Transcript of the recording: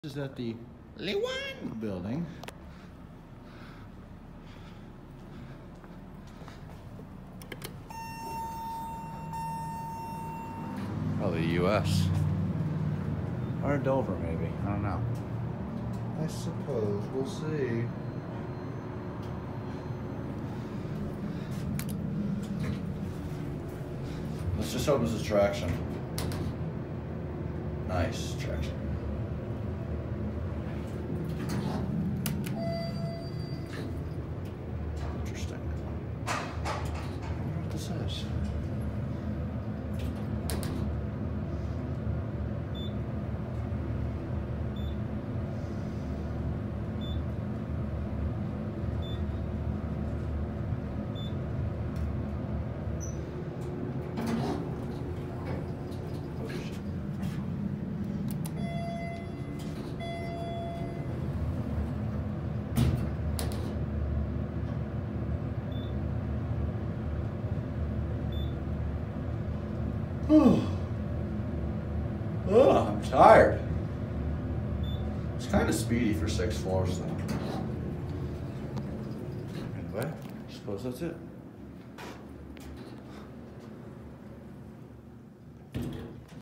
This is at the Lewan building. Probably US. Or Dover, maybe. I don't know. I suppose. We'll see. Let's just hope this is traction. Nice traction. Interesting. I wonder what this is. Oh, I'm tired. It's kind of speedy for 6 floors though. Anyway, I suppose that's it.